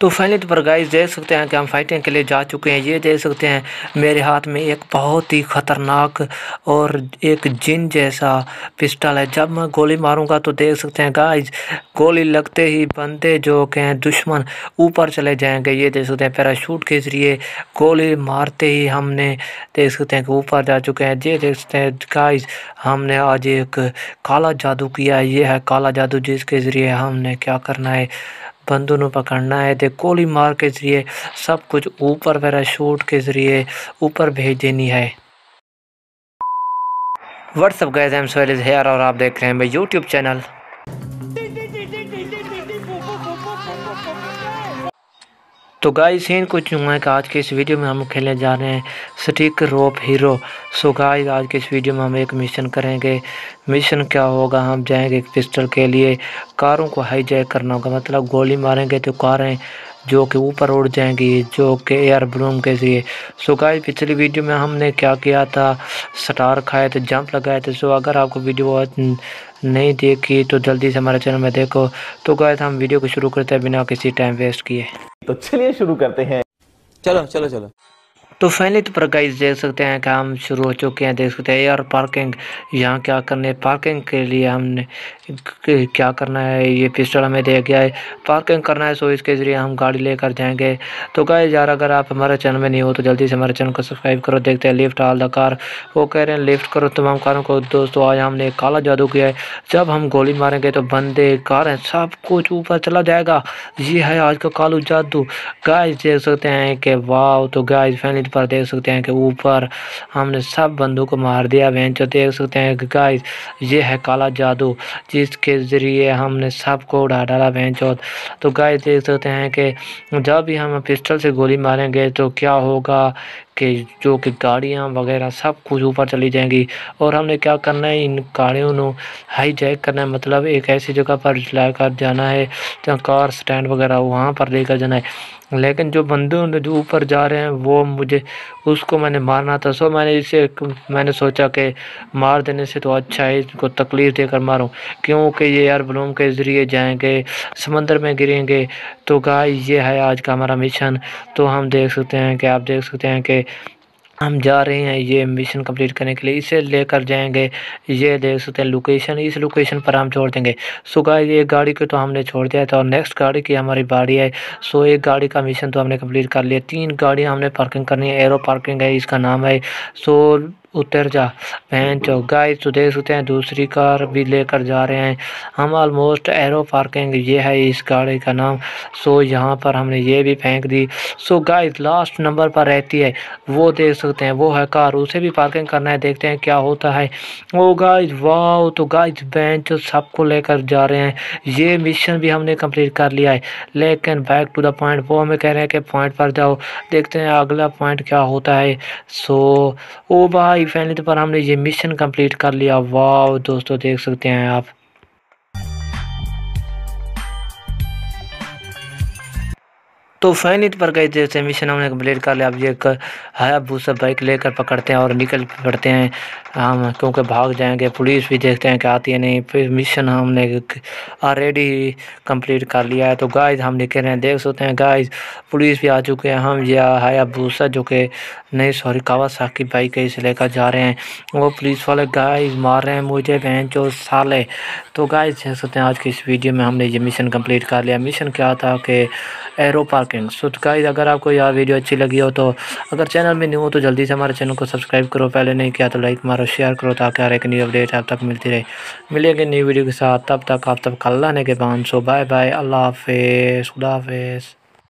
तो फाइनली तो पर गाइस देख सकते हैं कि हम फाइटिंग के लिए जा चुके हैं। ये देख सकते हैं मेरे हाथ में एक बहुत ही ख़तरनाक और एक जिन जैसा पिस्टल है। जब मैं गोली मारूंगा तो देख सकते हैं गाइस गोली लगते ही बंदे जो के हैं दुश्मन ऊपर चले जाएंगे। ये देख सकते हैं पैराशूट के ज़रिए गोली मारते ही हमने देख सकते हैं कि ऊपर जा चुके हैं। ये देख सकते हैं गाइस हमने आज एक काला जादू किया है। ये है काला जादू जिसके ज़रिए हमने क्या करना है, बंदूक को पकड़ना है। तो गोली मार के ज़रिए सब कुछ ऊपर पैराशूट के ज़रिए ऊपर भेज देनी है। What's up guys, I am Sohail here और आप देख रहे हैं मेरा यूट्यूब चैनल। तो गाइस सीन कुछ यूँ है कि आज के इस वीडियो में हम खेलने जा रहे हैं stick rope hero. So guys आज के इस वीडियो में हम एक मिशन करेंगे। मिशन क्या होगा, हम जाएंगे एक पिस्टल के लिए, कारों को हाईजैक करना होगा। मतलब गोली मारेंगे तो कारें जो कि ऊपर उड़ जाएंगी, जो कि एयर बलून के ज़रिए। सो गाइस पिछली वीडियो में हमने क्या किया था, स्टार खाए थे, जंप लगाए थे। सो अगर आपको वीडियो नहीं देखी तो जल्दी से हमारे चैनल में देखो। तो गाइस हम वीडियो को शुरू करते हैं बिना किसी टाइम वेस्ट किए। तो चलिए शुरू करते हैं। चलो चलो चलो। तो फाइनली तो पर गाइस देख सकते हैं कि हम शुरू हो चुके हैं। देख सकते हैं एयर पार्किंग, यहाँ क्या करने, पार्किंग के लिए हमने क्या करना है, ये पिस्टल हमें दे गया है, पार्किंग करना है। सो इसके ज़रिए हम गाड़ी लेकर जाएंगे। तो गाइस यार अगर आप हमारे चैनल में नहीं हो तो जल्दी से हमारे चैनल को सब्सक्राइब करो। देखते हैं लिफ्ट ऑल द कार, वो कह रहे हैं लिफ्ट करो तमाम कारों को। दोस्तों आज हमने एक काला जादू किया है। जब हम गोली मारेंगे तो बंदे कारें सब कुछ ऊपर चला जाएगा। ये है आज का कालू जादू। गाइस देख सकते हैं कि वाह। तो गाइस फाइनली पर देख सकते हैं कि ऊपर हमने सब बंदों को मार दिया। बेंच देख सकते हैं कि गाइस ये है काला जादू जिसके ज़रिए हमने सबको उड़ा डाला बेंच। तो गाइस देख सकते हैं कि जब भी हम पिस्टल से गोली मारेंगे तो क्या होगा कि जो कि गाड़ियाँ वगैरह सब कुछ ऊपर चली जाएंगी। और हमने क्या करना है, इन गाड़ियों को हाईजैक करना है। मतलब एक ऐसी जगह पर लाकर जाना है जहाँ कार स्टैंड वगैरह वहाँ पर लेकर जाना है। लेकिन जो बंदे जो ऊपर जा रहे हैं वो मुझे उसको मैंने मारना था। सो मैंने सोचा कि मार देने से तो अच्छा है इसको तकलीफ़ देकर मारूं, क्योंकि ये एयर बलून के ज़रिए जाएंगे, समंदर में गिरेंगे। तो गाइस ये है आज का हमारा मिशन। तो हम देख सकते हैं कि आप देख सकते हैं कि हम जा रहे हैं ये मिशन कंप्लीट करने के लिए, इसे लेकर जाएंगे। ये देख सकते हैं लोकेशन, इस लोकेशन पर हम छोड़ देंगे। सो गाइस ये गाड़ी को तो हमने छोड़ दिया था और नेक्स्ट गाड़ी की हमारी बारी है। सो एक गाड़ी का मिशन तो हमने कंप्लीट कर लिया। 3 गाड़ियां हमने पार्किंग करनी है, एरो पार्किंग है इसका नाम है। सो उतर जा बहन चो। गाइस तो देख सकते हैं दूसरी कार भी लेकर जा रहे हैं हम ऑलमोस्ट एरो पार्किंग, ये है इस गाड़ी का नाम। सो यहाँ पर हमने ये भी फेंक दी। सो गाइस लास्ट नंबर पर रहती है वो देख सकते हैं, वो है कार, उसे भी पार्किंग करना है। देखते हैं क्या होता है। ओ गाइस वाह। तो गाइस बेंच सबको लेकर जा रहे हैं। ये मिशन भी हमने कंप्लीट कर लिया है। लेकिन बैक टू द पॉइंट, वो हमें कह रहे हैं कि पॉइंट पर जाओ। देखते हैं अगला पॉइंट क्या होता है। सो ओ भाई फाइनली पर हमने ये मिशन कंप्लीट कर लिया। वाह दोस्तों देख सकते हैं आप। तो फाइनली पर गए जैसे मिशन हमने कंप्लीट कर लिया। अब ये हायाबुसा बाइक लेकर पकड़ते हैं और निकल पड़ते हैं हम, क्योंकि भाग जाएंगे। पुलिस भी देखते हैं कि आती है नहीं। फिर मिशन हमने ऑलरेडी कंप्लीट कर लिया है। तो गाइस हम निकल रहे हैं, देख सकते हैं गाइस पुलिस भी आ चुके हैं। हम ये हायाबुसा जो कि नहीं सॉरी कावासाकी बाइक है इसे लेकर जा रहे हैं। वो पुलिस वाले गाइस मार रहे हैं मुझे बहन चो साले। तो गाइस देख सकते हैं आज की इस वीडियो में हमने ये मिशन कंप्लीट कर लिया। मिशन क्या था कि एरो पार्किंग। सो गाइस अगर आपको यह वीडियो अच्छी लगी हो तो अगर चैनल में न्यू हो तो जल्दी से हमारे चैनल को सब्सक्राइब करो। पहले नहीं किया तो लाइक मारो, शेयर करो ताकि हर एक न्यू अपडेट आप तक मिलती रहे। मिलेंगे न्यू वीडियो के साथ, तब तक आप तब अल्लाह ने के बान। सो बाय बाय, अल्लाह हाफिज़, खुदा हाफिज़।